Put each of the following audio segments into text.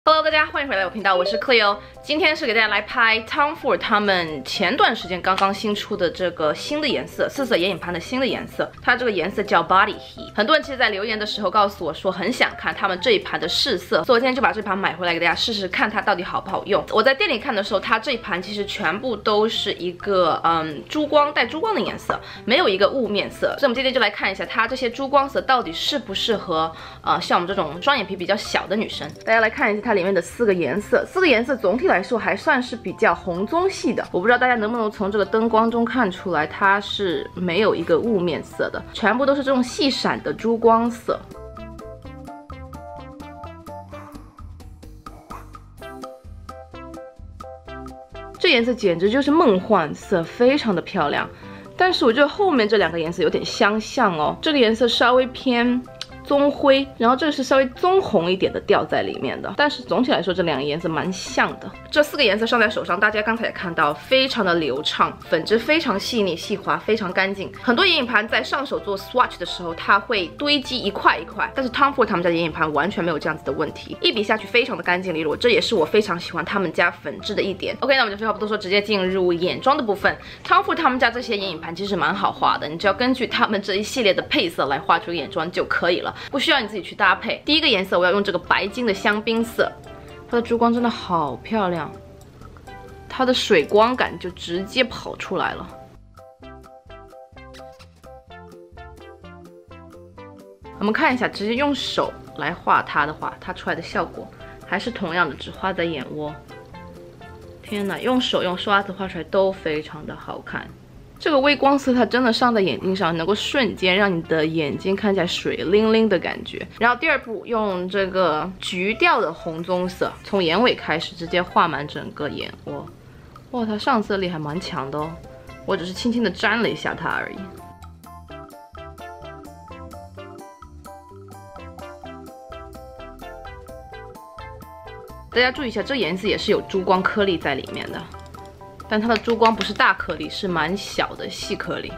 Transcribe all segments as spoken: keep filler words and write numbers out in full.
Hello， 大家欢迎回来我频道，我是 Cleo。今天是给大家来拍 Tom Ford 他们前段时间刚刚新出的这个新的颜色，四色眼影盘的新的颜色。它这个颜色叫 Body Heat。很多人其实在留言的时候告诉我说很想看他们这一盘的试色，所以我今天就把这盘买回来给大家试试看它到底好不好用。我在店里看的时候，它这一盘其实全部都是一个嗯珠光带珠光的颜色，没有一个雾面色。所以我们今天就来看一下它这些珠光色到底适不适合呃像我们这种双眼皮比较小的女生。大家来看一下它里面的四个颜色，四个颜色总体来说还算是比较红棕系的。我不知道大家能不能从这个灯光中看出来，它是没有一个雾面色的，全部都是这种细闪的珠光色。这颜色简直就是梦幻色，非常的漂亮。但是我觉得后面这两个颜色有点相像哦，这个颜色稍微偏棕灰，然后这个是稍微棕红一点的调在里面的，但是总体来说这两个颜色蛮像的。这四个颜色上在手上，大家刚才也看到，非常的流畅，粉质非常细腻细滑，非常干净。很多眼影盘在上手做 swatch 的时候，它会堆积一块一块，但是 Tom Ford 他们家的眼影盘完全没有这样子的问题，一笔下去非常的干净利落，这也是我非常喜欢他们家粉质的一点。OK， 那我们就废话不多说，直接进入眼妆的部分。Tom Ford 他们家这些眼影盘其实蛮好画的，你只要根据他们这一系列的配色来画出眼妆就可以了，不需要你自己去搭配。第一个颜色我要用这个白金的香槟色，它的珠光真的好漂亮，它的水光感就直接跑出来了。我们看一下，直接用手来画它的话，它出来的效果还是同样的，只画在眼窝。天哪，用手用刷子画出来都非常的好看。这个微光色它真的上在眼睛上，能够瞬间让你的眼睛看起来水灵灵的感觉。然后第二步用这个橘调的红棕色，从眼尾开始直接画满整个眼窝。哇，它上色力还蛮强的哦，我只是轻轻的沾了一下它而已。大家注意一下，这颜色也是有珠光颗粒在里面的。但它的珠光不是大颗粒，是蛮小的细颗粒。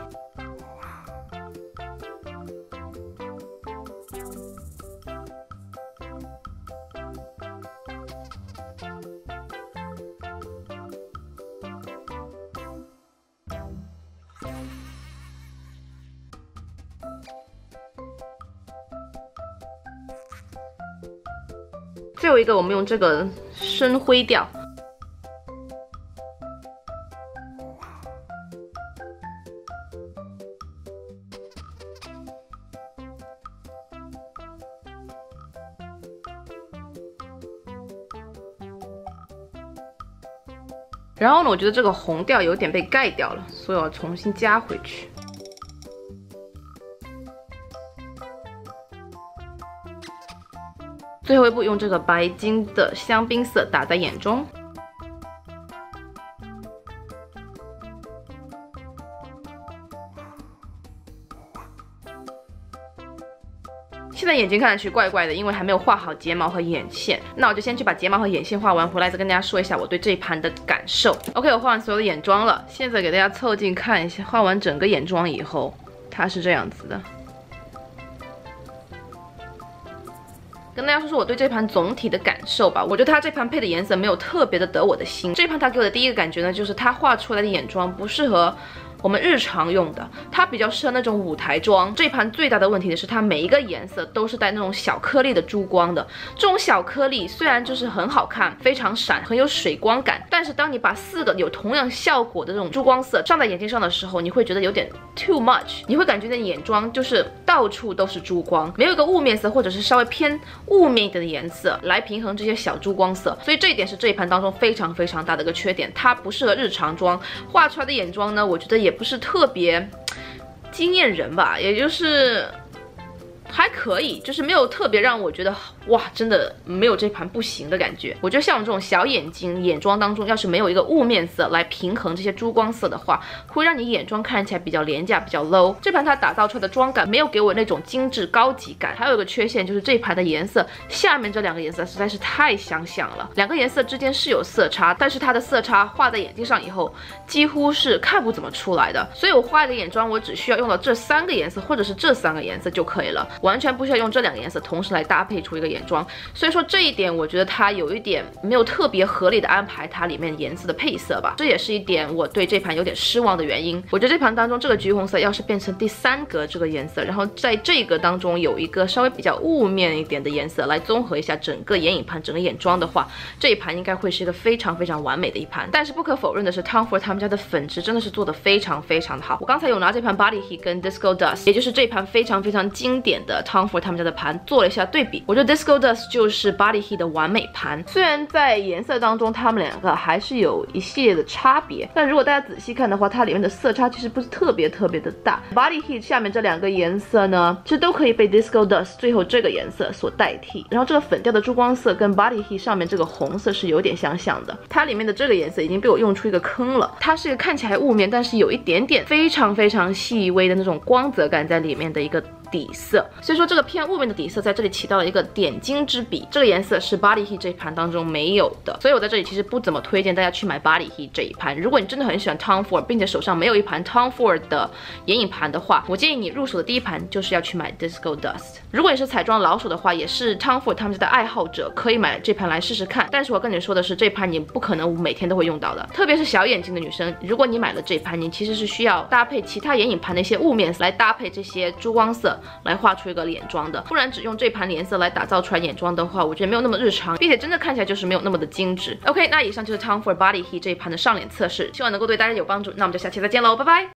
最后一个，我们用这个深灰调。然后呢，我觉得这个红调有点被盖掉了，所以我要重新加回去。最后一步，用这个白金的香槟色打在眼中。现在眼睛看上去怪怪的，因为还没有画好睫毛和眼线。那我就先去把睫毛和眼线画完，回来再跟大家说一下我对这一盘的感受。OK， 我画完所有的眼妆了，现在给大家凑近看一下，画完整个眼妆以后，它是这样子的。跟大家说说我对这盘总体的感受吧。我觉得它这盘配的颜色没有特别的得我的心。这盘它给我的第一个感觉呢，就是它画出来的眼妆不适合我们日常用的，它比较适合那种舞台妆。这盘最大的问题的是，它每一个颜色都是带那种小颗粒的珠光的。这种小颗粒虽然就是很好看，非常闪，很有水光感，但是当你把四个有同样效果的这种珠光色上在眼睛上的时候，你会觉得有点 too much， 你会感觉你眼妆就是到处都是珠光，没有一个雾面色或者是稍微偏雾面一点的颜色来平衡这些小珠光色。所以这一点是这一盘当中非常非常大的一个缺点，它不适合日常妆。画出来的眼妆呢，我觉得也不是特别惊艳人吧，也就是还可以，就是没有特别让我觉得哇，真的没有这盘不行的感觉。我觉得像我这种小眼睛眼妆当中，要是没有一个雾面色来平衡这些珠光色的话，会让你眼妆看起来比较廉价，比较 low。这盘它打造出来的妆感没有给我那种精致高级感。还有一个缺陷就是这盘的颜色，下面这两个颜色实在是太相像了，两个颜色之间是有色差，但是它的色差画在眼睛上以后，几乎是看不怎么出来的。所以我画一个眼妆，我只需要用到这三个颜色或者是这三个颜色就可以了。 完全不需要用这两个颜色同时来搭配出一个眼妆。所以说这一点，我觉得它有一点没有特别合理的安排它里面颜色的配色吧，这也是一点我对这盘有点失望的原因。我觉得这盘当中这个橘红色要是变成第三格这个颜色，然后在这个当中有一个稍微比较雾面一点的颜色来综合一下整个眼影盘、整个眼妆的话，这一盘应该会是一个非常非常完美的一盘。但是不可否认的是 Tom Ford 他们家的粉质真的是做的非常非常的好。我刚才有拿这盘 Body Heat 跟 Disco Dust， 也就是这盘非常非常经典的 Tom Ford 他们家的盘做了一下对比，我觉得 Disco Dust 就是 Body Heat 的完美盘。虽然在颜色当中它们两个还是有一系列的差别，但如果大家仔细看的话，它里面的色差其实不是特别特别的大。Body Heat 下面这两个颜色呢，其实都可以被 Disco Dust 最后这个颜色所代替。然后这个粉调的珠光色跟 Body Heat 上面这个红色是有点相像的，它里面的这个颜色已经被我用出一个坑了。它是一个看起来雾面，但是有一点点非常非常细微的那种光泽感在里面的一个底色，所以说这个偏雾面的底色在这里起到了一个点睛之笔。这个颜色是 Body Heat 这一盘当中没有的，所以我在这里其实不怎么推荐大家去买 Body Heat 这一盘。如果你真的很喜欢 Tom Ford， 并且手上没有一盘 Tom Ford 的眼影盘的话，我建议你入手的第一盘就是要去买 Disco Dust。如果你是彩妆老手的话，也是 Tom Ford 他们家的爱好者，可以买这盘来试试看。但是我跟你说的是，这盘你不可能每天都会用到的，特别是小眼睛的女生，如果你买了这盘，你其实是需要搭配其他眼影盘的一些雾面来搭配这些珠光色来画出一个眼妆的，不然只用这盘颜色来打造出来眼妆的话，我觉得没有那么日常，并且真的看起来就是没有那么的精致。OK， 那以上就是 Tom Ford Body Heat 这一盘的上脸测试，希望能够对大家有帮助。那我们就下期再见喽，拜拜。